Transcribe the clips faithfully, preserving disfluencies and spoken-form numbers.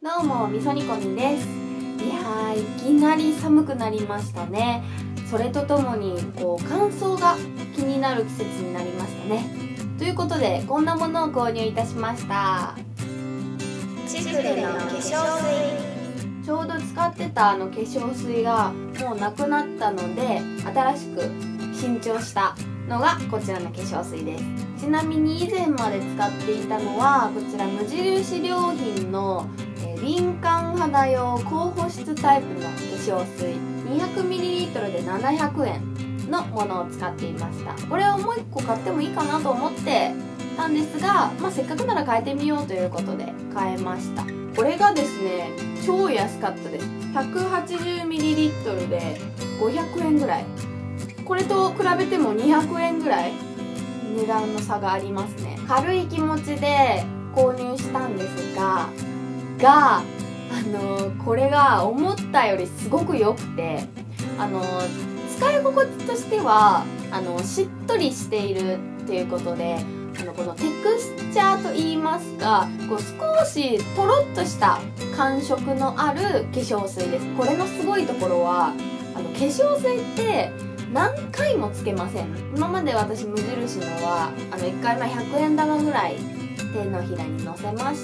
どうも、みそ煮込みです。いやー、いきなり寒くなりましたね。それとともにこう乾燥が気になる季節になりましたね。ということで、こんなものを購入いたしました。 チフレの化粧水。 ちょうど使ってたあの化粧水がもうなくなったので、新しく新調したのがこちらの化粧水です。ちなみに以前まで使っていたのはこちら無印良品の敏感肌用高保湿タイプの化粧水 にひゃくミリリットル でななひゃくえんのものを使っていました。これをもういっこ買ってもいいかなと思ってたんですが、まあ、せっかくなら変えてみようということで変えました。これがですね、超安かったです。 ひゃくはちじゅうミリリットル でごひゃくえんぐらい。これと比べてもにひゃくえんぐらい値段の差がありますね。軽い気持ちで購入したんですががあのこれが思ったよりすごく良くて、あの使い心地としてはあのしっとりしているっていうことで、あのこのテクスチャーといいますか、こう少しとろっとした感触のある化粧水です。これのすごいところは、あの化粧水って何回もつけません。今まで私無印のはあのいっかいまひゃくえん玉ぐらい手のひらにのせまして、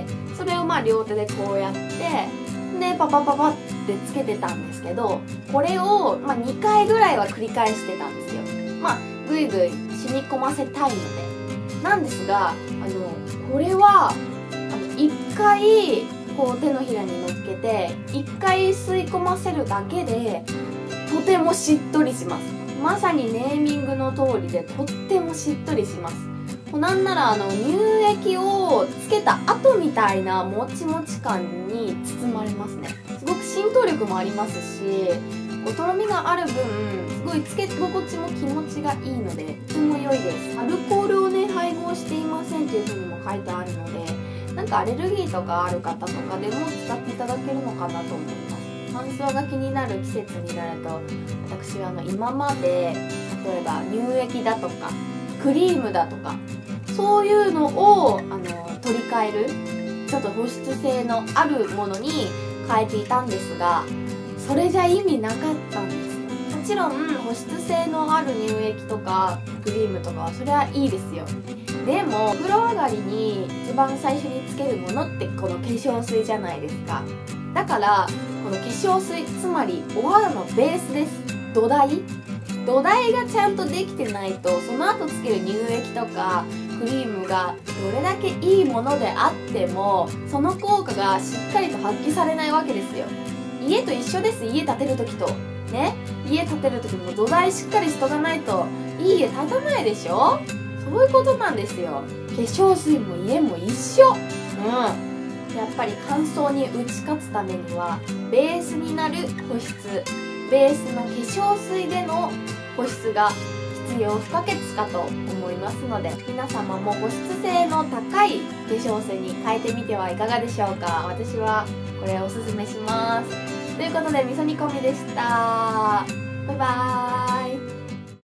それをまあ両手でこうやってでパパパパってつけてたんですけど、これをまあにかいぐらいは繰り返してたんですよ。まあぐいぐい染み込ませたいのでなんですが、あのこれはあのいっかいこう手のひらに乗っけていっかい吸い込ませるだけでとてもしっとりします。まさにネーミングの通りでとってもしっとりします。なんならあの乳液をつけた後みたいなもちもち感に包まれますね。すごく浸透力もありますし、こうとろみがある分すごいつけ心地も気持ちがいいのでとても良いです。アルコールをね配合していませんというふうにも書いてあるので、なんかアレルギーとかある方とかでも使っていただけるのかなと思います。乾燥が気になる季節になると、私はあの今まで例えば乳液だとかクリームだとかそういうのをあの取り替えるちょっと保湿性のあるものに変えていたんですが、それじゃ意味なかったんですよ。もちろん保湿性のある乳液とかクリームとかはそれはいいですよ。でも風呂上がりに一番最初につけるものってこの化粧水じゃないですか。だからこの化粧水、つまりお肌のベースです。土台土台がちゃんとできてないと、その後つける乳液とかクリームがどれだけいいものであってもその効果がしっかりと発揮されないわけですよ。家と一緒です。家建てる時とね、家建てる時も土台しっかりしとかないといい家建たないでしょ。そういうことなんですよ。化粧水も家も一緒。うんやっぱり乾燥に打ち勝つためにはベースになる保湿、ベースの化粧水での保湿が必要不可欠かと思いますので、皆様も保湿性の高い化粧水に変えてみてはいかがでしょうか。私はこれおすすめします。ということで、みそ煮込みでした。バイバーイ。